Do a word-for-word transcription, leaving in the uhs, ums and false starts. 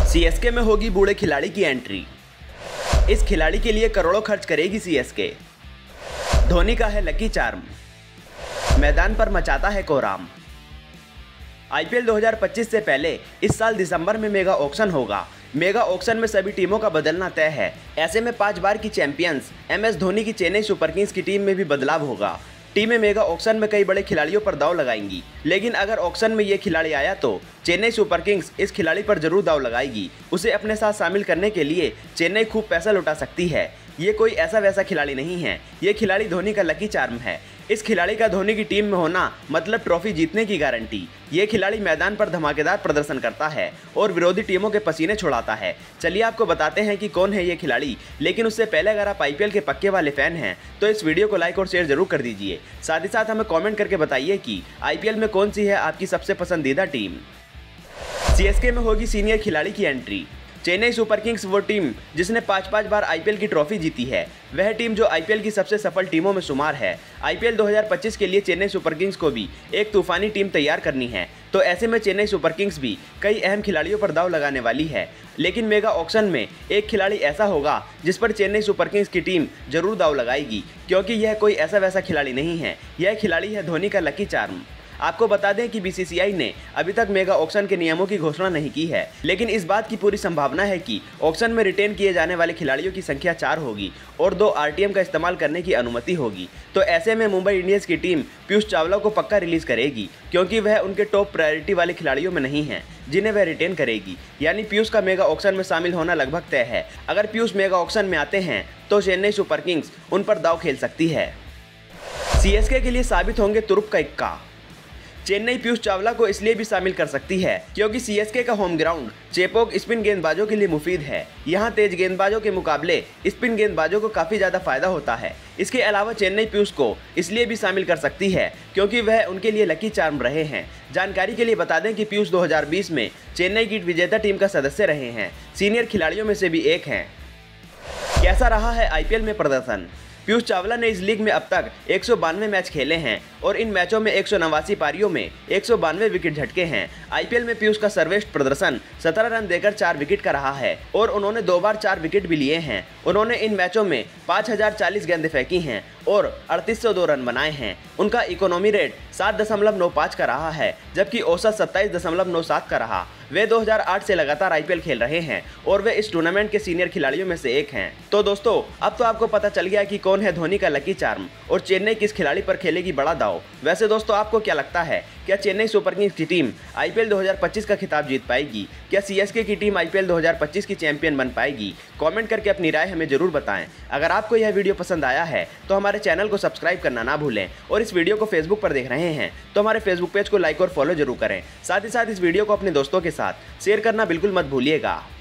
CSK में होगी बूढ़े खिलाड़ी की एंट्री। इस खिलाड़ी के लिए करोड़ों खर्च करेगी सीएसके। धोनी का है लकी चार्म, मैदान पर मचाता है कोहराम। आईपीएल दो हज़ार पच्चीस से पहले इस साल दिसंबर में मेगा ऑक्शन होगा। मेगा ऑक्शन में सभी टीमों का बदलना तय है। ऐसे में पांच बार की चैंपियंस एम एस धोनी की चेन्नई सुपर किंग्स की टीम में भी बदलाव होगा। टीमें मेगा ऑक्शन में कई बड़े खिलाड़ियों पर दाव लगाएंगी, लेकिन अगर ऑक्शन में ये खिलाड़ी आया तो चेन्नई सुपर किंग्स इस खिलाड़ी पर जरूर दाव लगाएगी। उसे अपने साथ शामिल करने के लिए चेन्नई खूब पैसा लुटा सकती है। ये कोई ऐसा वैसा खिलाड़ी नहीं है, ये खिलाड़ी धोनी का लकी चार्म है। इस खिलाड़ी का धोनी की टीम में होना मतलब ट्रॉफी जीतने की गारंटी। ये खिलाड़ी मैदान पर धमाकेदार प्रदर्शन करता है और विरोधी टीमों के पसीने छुड़ाता है। चलिए आपको बताते हैं कि कौन है ये खिलाड़ी, लेकिन उससे पहले अगर आप आईपीएल के पक्के वाले फैन हैं तो इस वीडियो को लाइक और शेयर जरूर कर दीजिए। साथ ही साथ हमें कॉमेंट करके बताइए कि आईपीएल में कौन सी है आपकी सबसे पसंदीदा टीम। सीएसके में होगी सीनियर खिलाड़ी की एंट्री। चेन्नई सुपर किंग्स वो टीम जिसने पांच पांच बार आईपीएल की ट्रॉफी जीती है, वह टीम जो आईपीएल की सबसे सफल टीमों में शुमार है। आईपीएल दो हज़ार पच्चीस के लिए चेन्नई सुपर किंग्स को भी एक तूफानी टीम तैयार करनी है, तो ऐसे में चेन्नई सुपर किंग्स भी कई अहम खिलाड़ियों पर दाव लगाने वाली है। लेकिन मेगा ऑक्शन में एक खिलाड़ी ऐसा होगा जिस पर चेन्नई सुपर किंग्स की टीम जरूर दाव लगाएगी, क्योंकि यह कोई ऐसा वैसा खिलाड़ी नहीं है। यह खिलाड़ी है धोनी का लकी चार्म। आपको बता दें कि बीसीसीआई ने अभी तक मेगा ऑक्शन के नियमों की घोषणा नहीं की है, लेकिन इस बात की पूरी संभावना है कि ऑक्शन में रिटेन किए जाने वाले खिलाड़ियों की संख्या चार होगी और दो आरटीएम का इस्तेमाल करने की अनुमति होगी। तो ऐसे में मुंबई इंडियंस की टीम पीयूष चावला को पक्का रिलीज करेगी, क्योंकि वह उनके टॉप प्रायोरिटी वाले खिलाड़ियों में नहीं है जिन्हें वह रिटेन करेगी। यानी पीयूष का मेगा ऑक्शन में शामिल होना लगभग तय है। अगर पीयूष मेगा ऑक्शन में आते हैं तो चेन्नई सुपर किंग्स उन पर दाव खेल सकती है। सीएसके के लिए साबित होंगे तुरुप का इक्का। चेन्नई पीयूष चावला को इसलिए भी शामिल कर सकती है क्योंकि सीएसके का होम ग्राउंड चेपॉक स्पिन गेंदबाजों के लिए मुफीद है। यहाँ तेज गेंदबाजों के मुकाबले स्पिन गेंदबाजों को काफ़ी ज़्यादा फायदा होता है। इसके अलावा चेन्नई पीयूष को इसलिए भी शामिल कर सकती है क्योंकि वह उनके लिए लकी चार्म रहे हैं। जानकारी के लिए बता दें कि पीयूष दो हज़ार बीस में चेन्नई की विजेता टीम का सदस्य रहे हैं। सीनियर खिलाड़ियों में से भी एक हैं। कैसा रहा है आईपीएल में प्रदर्शन? पीयूष चावला ने इस लीग में अब तक एक सौ बानवे मैच खेले हैं और इन मैचों में एक सौ नवासी पारियों में एक सौ बानवे विकेट झटके हैं। आईपीएल में पीयूष का सर्वश्रेष्ठ प्रदर्शन सत्रह रन देकर चार विकेट का रहा है और उन्होंने दो बार चार विकेट भी लिए हैं। उन्होंने इन मैचों में पाँच हज़ार चालीस गेंदें फेंकी हैं और अड़तीस सौ दो रन बनाए हैं। उनका इकोनॉमी रेट सात दशमलव नौ पाँच का रहा है, जबकि औसत सत्ताईस दशमलव नौ सात का रहा। वे दो हज़ार आठ से लगातार आईपीएल खेल रहे हैं और वे इस टूर्नामेंट के सीनियर खिलाड़ियों में से एक हैं। तो दोस्तों, अब तो आपको पता चल गया कि कौन है धोनी का लकी चार्म और चेन्नई किस खिलाड़ी पर खेलेगी बड़ा दाव। वैसे दोस्तों, आपको क्या लगता है, क्या चेन्नई सुपर किंग्स की टीम आईपीएल दो हज़ार पच्चीस का खिताब जीत पाएगी? क्या सीएसके की टीम आईपीएल दो हज़ार पच्चीस की चैंपियन बन पाएगी? कमेंट करके अपनी राय हमें जरूर बताएं। अगर आपको यह वीडियो पसंद आया है तो हमारे चैनल को सब्सक्राइब करना ना भूलें और इस वीडियो को फेसबुक पर देख रहे हैं तो हमारे फेसबुक पेज को लाइक और फॉलो जरूर करें। साथ ही साथ इस वीडियो को अपने दोस्तों के साथ शेयर करना बिल्कुल मत भूलिएगा।